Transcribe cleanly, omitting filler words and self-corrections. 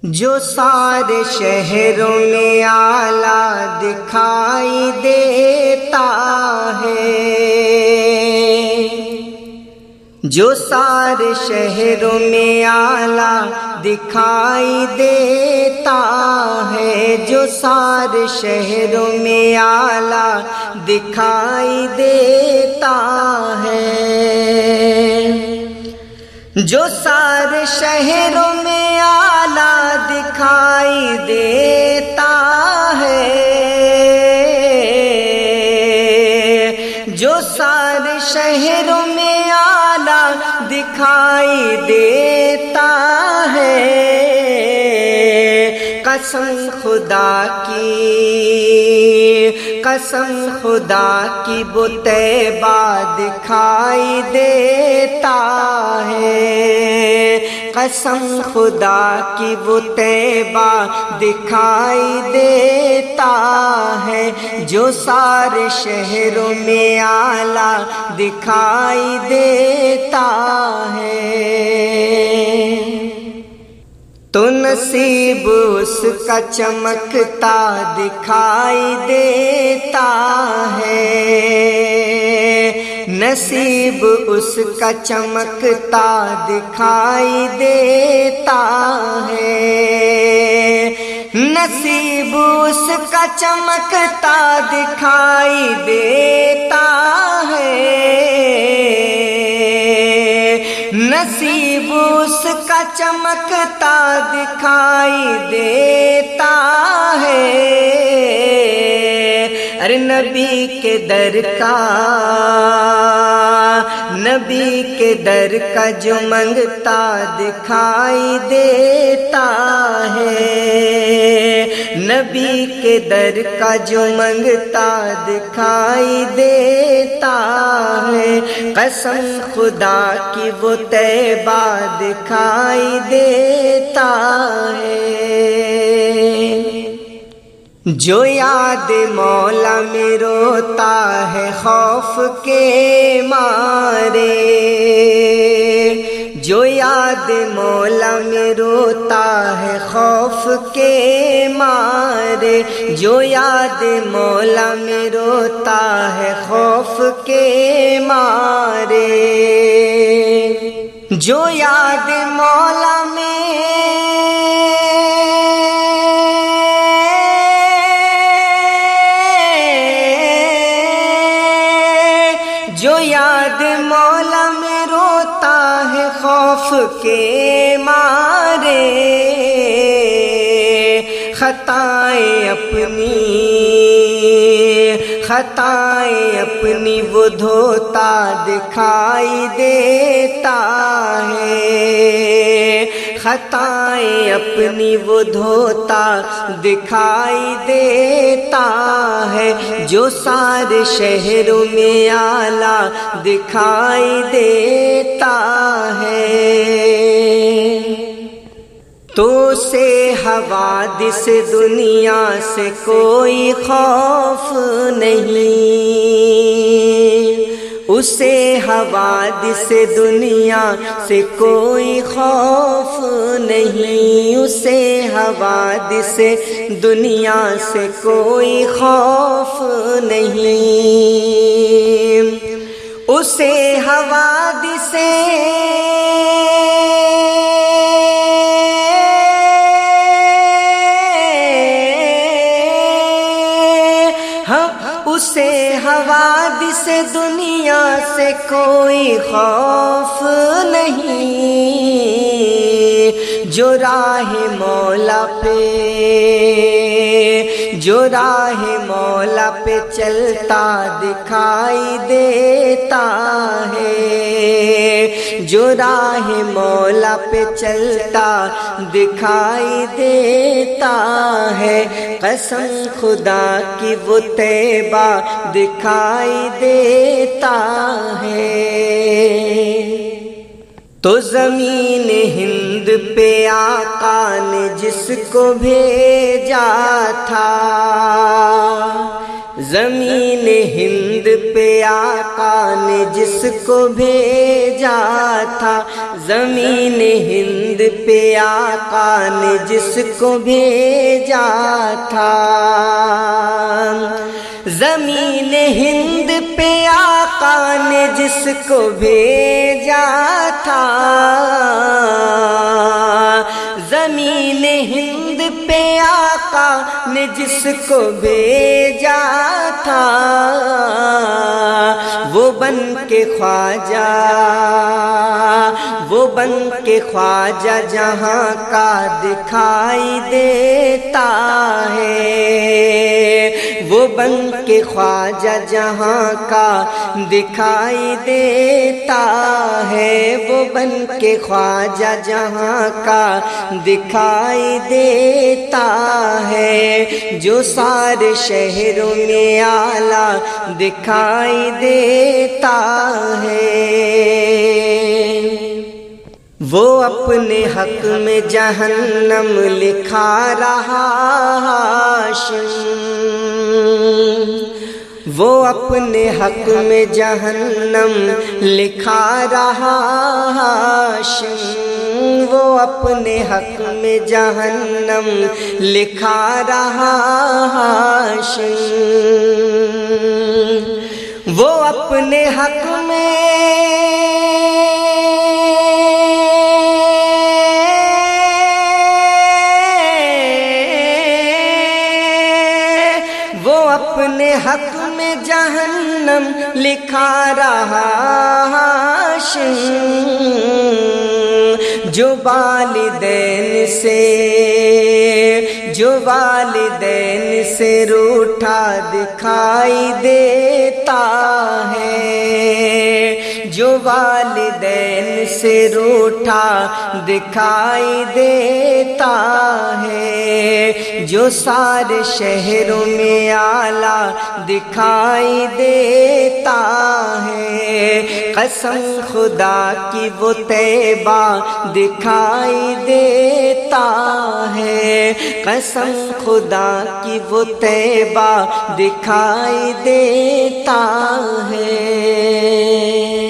جو سارے شہروں میں اعلیٰ دکھائی دیتا ہے، جو سارے شہروں میں اعلیٰ دکھائی دیتا ہے، جو سارے شہروں میں اعلیٰ دکھائی دیتا ہے، جو سارے شہروں میں اعلیٰ دکھائی دیتا ہے، جو سارے شہروں میں اعلیٰ دکھائی دیتا ہے، قسم خدا کی وہ طیبہ دکھائی دیتا ہے، قسم خدا کی وہ طیبہ دکھائی دیتا ہے، جو سارے شہروں میں اعلیٰ دکھائی دیتا ہے۔ تو نصیب اس کا چمکتا دکھائی دیتا ہے، نصیب اس کا چمکتا دکھائی دیتا ہے، نصیب اس کا چمکتا دکھائی دیتا ہے، نصیب اس کا چمکتا دکھائی دیتا ہے۔ ارے نبی کے در کا جو منگتا دکھائی دیتا ہے، نبی کے در کا جو منگتا دکھائی دیتا ہے، قسم خدا کی وہ طیبہ دکھائی دیتا ہے۔ جو یاد مولا میں روتا ہے خوف کے مارے، جو یاد مولا میں روتا ہے خوف کے مارے، جو یاد مولا میں روتا ہے خوف کے مارے، جو یاد مولا میں جو یاد مولا میں روتا ہے خوف کے مارے، خطائیں اپنی وہ دھوتا دکھائی دیتا ہے، خطائیں اپنی وہ دھوتا دکھائی دیتا ہے، جو سارے شہروں میں اعلیٰ دکھائی دیتا ہے۔ تو سے حوادث دنیا سے کوئی خوف نہیں، اسے حوادث دنیا سے کوئی خوف نہیں، اسے حوادث دنیا سے کوئی خوف نہیں، اسے حوادث اسے حوادث دنیا سے کوئی خوف نہیں، جو راہ مولا پہ چلتا دکھائی دیتا ہے، جو راہ مولا پہ چلتا دکھائی دیتا ہے، قسم خدا کی وہ طیبہ دکھائی دیتا ہے۔ تو زمین ہند پہ آقا نے جس کو بھیجا تھا، زمین ہند پہ آقا نے جس کو بھیجا تھا، زمین ہند پہ آقا نے جس کو بھیجا تھا، زمین ہند پہ آقا نے جس کو بھیجا تھا، زمین ہند پہ آقا نے جس کو بھیجا تھا، وہ بن کے خواجہ، وہ بن کے خواجہ جہاں کا دکھائی دیتا ہے، وہ بن کے خواجہ جہاں کا دکھائی دیتا ہے، وہ بن کے خواجہ جہاں کا دکھائی دیتا ہے، جو سارے شہروں میں اعلیٰ دکھائی دیتا ہے۔ وہ اپنے حق میں جہنم لکھا رہا ہاشم، وہ اپنے حق میں جہنم لکھا رہا ہاشم، وہ اپنے حق میں جہنم لکھا رہا ہاشم، وہ اپنے حق میں اپنے حق میں جہنم لکھا رہا ہاشم، جو والدین سے روٹھا دکھائی دیتا ہے، جو والدین سے روٹھا دکھائی دیتا ہے، جو سارے شہروں میں اعلیٰ دکھائی دیتا ہے، قسم خدا کی وہ طیبہ دکھائی دیتا ہے، قسم خدا کی وہ طیبہ دکھائی دیتا ہے۔